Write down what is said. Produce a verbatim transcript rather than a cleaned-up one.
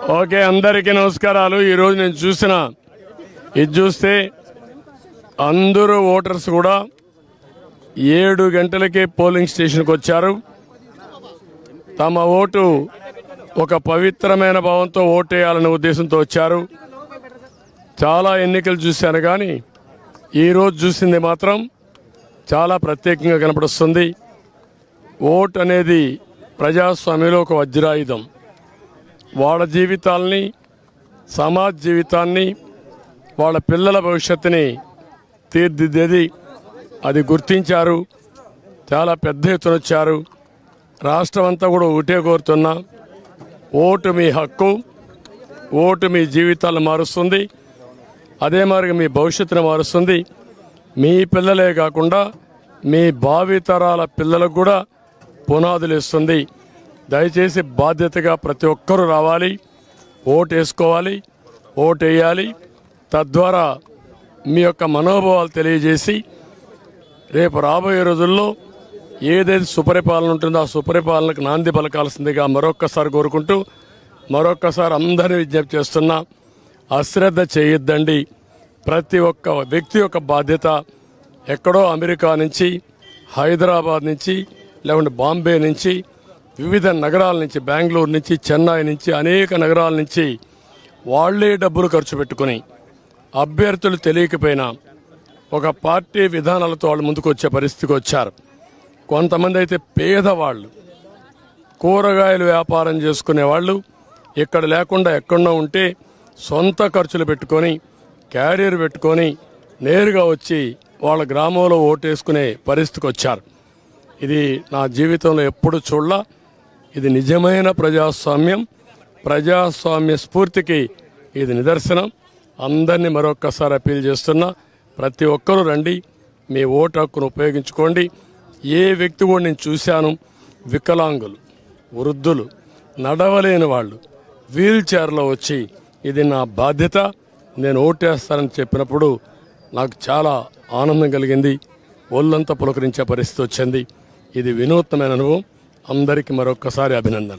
Okay, అందరికీ నమస్కారాలు. ఈరోజు నేను చూసిన ఇది చూస్తే అందరూ ఓటర్స్ కూడా ఏడు గంటలకే పోలింగ్ స్టేషన్కి వచ్చారు. తమ ఓటు ఒక పవిత్రమైన భావంతో ఓటేయాలనే ఉద్దేశంతో వచ్చారు. చాలా ఎన్నికలు చూశాను, కానీ ఈరోజు చూసింది మాత్రం చాలా ప్రత్యేకంగా కనపడుస్తుంది. ఓటు అనేది ప్రజాస్వామ్యంలో ఒక వజ్రాయుధం. వాళ్ళ జీవితాల్ని, సమాజ జీవితాన్ని, వాళ్ళ పిల్లల భవిష్యత్తుని తీర్చిదిద్దేది. అది గుర్తించారు. చాలా పెద్ద ఎత్తున వచ్చారు. రాష్ట్రం అంతా కూడా ఒకటే కోరుతున్నా, ఓటు మీ హక్కు, ఓటు మీ జీవితాలను మారుస్తుంది. అదే మరి మీ భవిష్యత్తును మారుస్తుంది. మీ పిల్లలే కాకుండా మీ భావితరాల పిల్లలకు కూడా పునాదులు ఇస్తుంది. దయచేసి బాధ్యతగా ప్రతి ఒక్కరూ రావాలి, ఓటు వేసుకోవాలి, ఓటు వేయాలి. తద్వారా మీ యొక్క మనోభావాలు తెలియజేసి రేపు రాబోయే రోజుల్లో ఏదైతే సుపరిపాలన ఉంటుందో ఆ సుపరిపాలనకు నాంది పలకాల్సిందిగా మరొక్కసారి కోరుకుంటూ మరొక్కసారి అందరినీ విజ్ఞప్తి చేస్తున్నా, అశ్రద్ధ చేయొద్దండి. ప్రతి ఒక్క వ్యక్తి యొక్క బాధ్యత. ఎక్కడో అమెరికా నుంచి, హైదరాబాద్ నుంచి, లేకుంటే బాంబే నుంచి, వివిధ నగరాల నుంచి, బెంగళూరు నుంచి, చెన్నై నుంచి, అనేక నగరాల నుంచి వాళ్లే డబ్బులు ఖర్చు పెట్టుకుని అభ్యర్థులు తెలియకపోయినా ఒక పార్టీ విధానాలతో వాళ్ళు ముందుకు వచ్చే పరిస్థితికి వచ్చారు. కొంతమంది అయితే పేదవాళ్ళు, కూరగాయలు వ్యాపారం చేసుకునే వాళ్ళు, ఇక్కడ లేకుండా ఎక్కడో ఉంటే సొంత ఖర్చులు పెట్టుకొని క్యారియర్ పెట్టుకొని నేరుగా వచ్చి వాళ్ళ గ్రామంలో ఓటేసుకునే పరిస్థితికి వచ్చారు. ఇది నా జీవితంలో ఎప్పుడు చూడలా. ఇది నిజమైన ప్రజాస్వామ్యం, ప్రజాస్వామ్య స్ఫూర్తికి ఇది నిదర్శనం. అందరినీ మరొక్కసారి అప్పీల్ చేస్తున్నా, ప్రతి ఒక్కరూ రండి, మీ ఓటు హక్కును ఉపయోగించుకోండి. ఏ వ్యక్తి కూడా నేను చూశాను, వికలాంగులు, వృద్ధులు, నడవలేని వాళ్ళు వీల్ చైర్లో వచ్చి ఇది నా బాధ్యత, నేను ఓటేస్తానని చెప్పినప్పుడు నాకు చాలా ఆనందం కలిగింది. ఒళ్ళంతా పులకరించే పరిస్థితి వచ్చింది. ఇది వినూత్నమైన అనుభవం. అందరికీ మరొక్కసారి అభినందన.